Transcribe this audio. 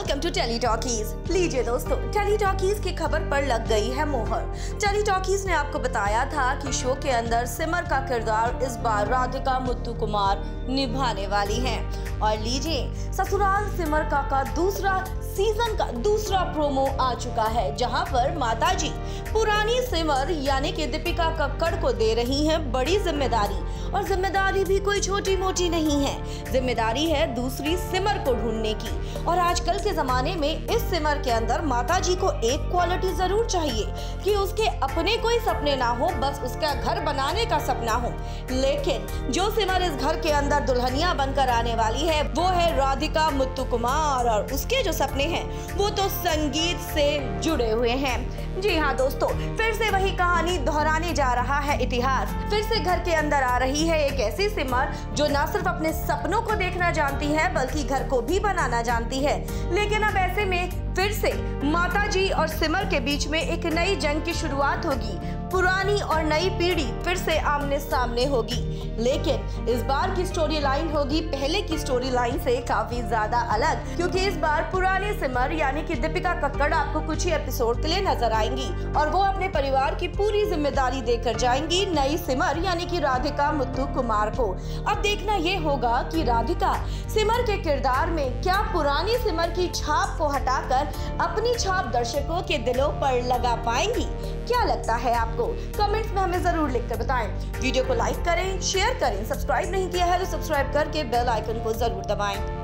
Welcome to tele talkies. लीजिए दोस्तों, tele talkies की खबर पर लग गई है मोहर। टेली टॉकीज ने आपको बताया था कि शो के अंदर सिमर का किरदार इस बार राधिका मुत्तुकुमार निभाने वाली हैं। और लीजिए, ससुराल सिमर का दूसरा सीजन का दूसरा प्रोमो आ चुका है, जहां पर माताजी पुरानी सिमर यानी कि दीपिका कक्कड़ को दे रही हैं बड़ी जिम्मेदारी। और जिम्मेदारी भी कोई छोटी मोटी नहीं है, जिम्मेदारी है दूसरी सिमर को ढूंढने की। और आजकल के जमाने में इस सिमर के अंदर माताजी को एक क्वालिटी जरूर चाहिए कि उसके अपने कोई सपने ना हो, बस उसका घर बनाने का सपना हो। लेकिन जो सिमर इस घर के अंदर दुल्हनिया बनकर आने वाली है वो है राधिका मुत्तुकुमार, और उसके जो सपने हैं वो तो संगीत से जुड़े हुए हैं। जी हाँ दोस्तों, फिर से वही कहानी दोहराने जा रहा है इतिहास। फिर से घर के अंदर आ रही है एक ऐसी सिमर जो न सिर्फ अपने सपनों को देखना जानती है बल्कि घर को भी बनाना जानती है। लेकिन अब ऐसे में फिर से माताजी और सिमर के बीच में एक नई जंग की शुरुआत होगी। पुरानी और नई पीढ़ी फिर से आमने सामने होगी, लेकिन इस बार की स्टोरी लाइन होगी पहले की स्टोरी लाइन से काफी ज्यादा अलग, क्योंकि इस बार पुरानी सिमर यानी कि दीपिका कक्कड़ आपको कुछ ही एपिसोड के लिए नजर आएंगी और वो अपने परिवार की पूरी जिम्मेदारी देकर जाएंगी नई सिमर यानी कि राधिका मुत्तुकुमार को। अब देखना ये होगा कि राधिका सिमर के किरदार में क्या पुरानी सिमर की छाप को हटाकर अपनी छाप दर्शकों के दिलों पर लगा पाएंगी। क्या लगता है आपको? कमेंट्स में हमें जरूर लिखकर बताएं। वीडियो को लाइक करें, शेयर करें, सब्सक्राइब नहीं किया है तो सब्सक्राइब करके बेल आइकन को जरूर दबाएं।